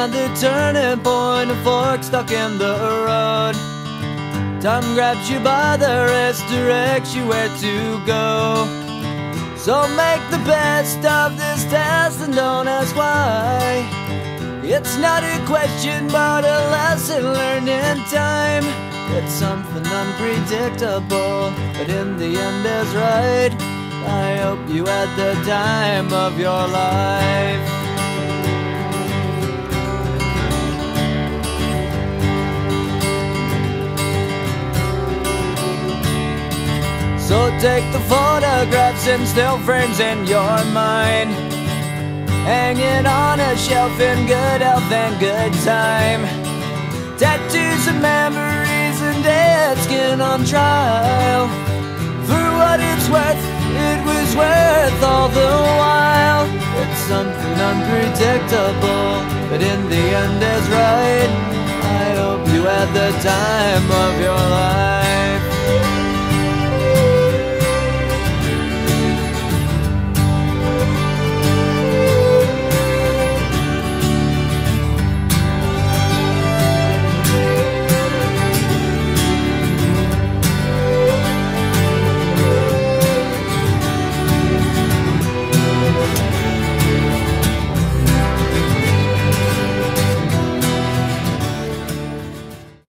at the turning point, a fork stuck in the road. Time grabs you by the wrist, directs you where to go. So make the best of this test and don't ask why. It's not a question but a lesson learned in time. It's something unpredictable, but in the end is right. I hope you had the time of your life. So take the photographs and still frames in your mind, hanging on a shelf in good health and good time. Tattoos and memories and dead skin on trial. For what it's worth, it was worth all the while. It's something unpredictable, but in the end is right. I hope you had the time of your life.